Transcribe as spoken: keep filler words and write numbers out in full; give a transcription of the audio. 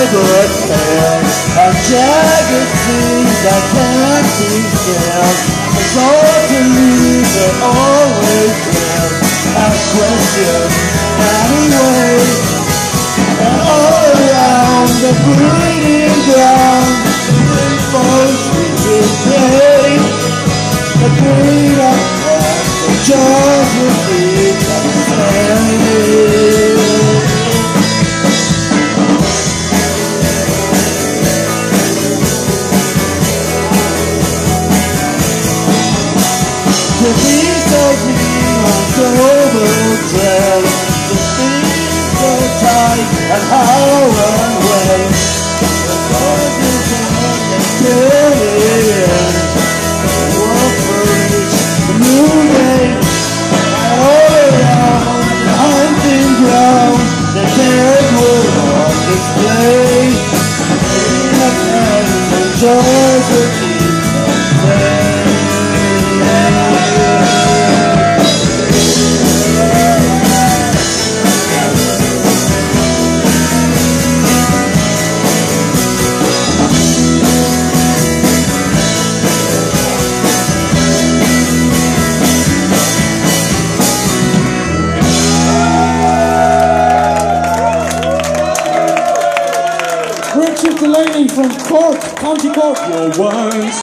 never failed. And jagged seas that can't be scaled. It's hard to leave, but always fails. Ask questions anyway. And all around the breeding ground, the folks we will play. The breed of death, the jaws will be the same. The beast of me on global trail. The things so tight and how and when. The gorgeous one that till the end. The world for each the new day. And all around the hunting ground, the dead will on display. And the joys will keep the same. Delaney from Cork, County Cork. Your words.